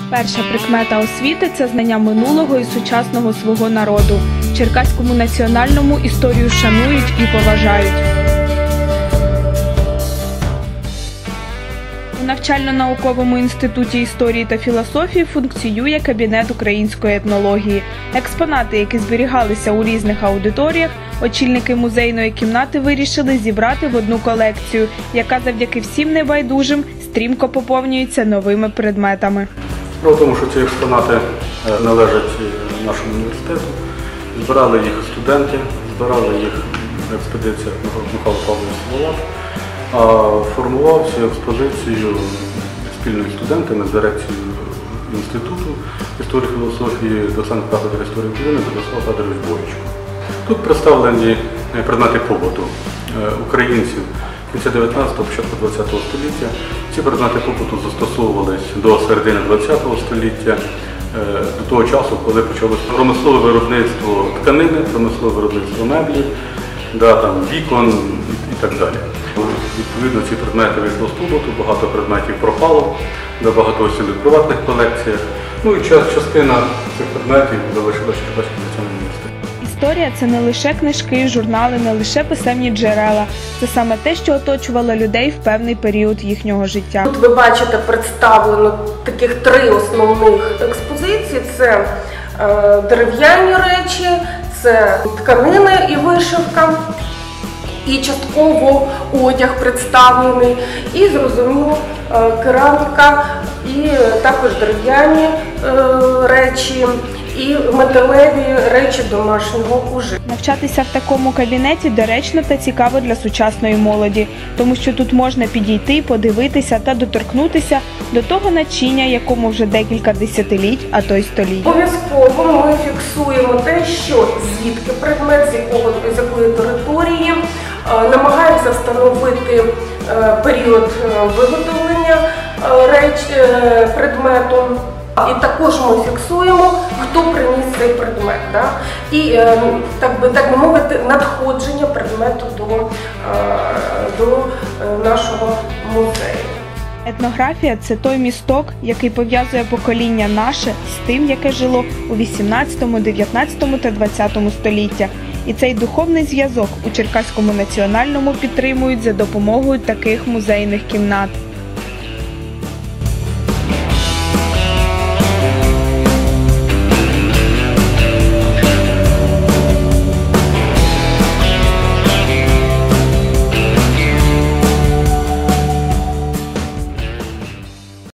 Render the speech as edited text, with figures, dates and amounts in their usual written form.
Перша прикмета освіти – це знання минулого і сучасного свого народу. В Черкаському національному історію шанують і поважають. У навчально-науковому інституті історії та філософії функціонує кабінет української етнології. Експонати, які зберігалися у різних аудиторіях, очільники музейної кімнати вирішили зібрати в одну колекцію, яка завдяки всім небайдужим стрімко поповнюється новими предметами. Справа в тому, що ці експонати належать нашому університету. Збирали їх студенти, збирали їх експедиція Михайло Павлович Соловат, а формував цю експозицію спільно з студентами з дирекцією інституту історії філософії, доцент кафедри історії України Владислав Федорович Бойчко. Тут представлені предмети побуту українців кінця 19-го, початку 20-го століття. Ці предмети побуту застосовувалися до середини 20-го століття, до того часу, коли почалося промислове виробництво тканини, промислове виробництво меблів, вікон і так далі. Відповідно, ці предмети вийшло з побуту, багато предметів пропало, багато осілих в приватних колекціях. Ну і частина цих предметів залишилася в Черкаському національному університеті. Історія – це не лише книжки, журнали, не лише писемні джерела. Це саме те, що оточувало людей в певний період їхнього життя. Тут ви бачите представлено таких три основних експозиції. Це дерев'яні речі, це тканини і вишивка, і частково одяг представлений, і, зрозуміло, кераміка, і також дерев'яні речі, і металеві речі домашнього ужитку. Навчатися в такому кабінеті доречно та цікаво для сучасної молоді, тому що тут можна підійти, подивитися та доторкнутися до того начиння, якому вже декілька десятиліть, а то й століть. Обов'язково ми фіксуємо те, що звідки предмет, з якої території, намагаємося встановити період виготовлення предмету. І також ми фіксуємо, хто приніс цей предмет. І, так би мовити, надходження предмету до нашого музею. Етнографія – це той місток, який пов'язує покоління наше з тим, яке жило у 18, 19 та 20 століттях. І цей духовний зв'язок у Черкаському національному підтримують за допомогою таких музейних кімнат.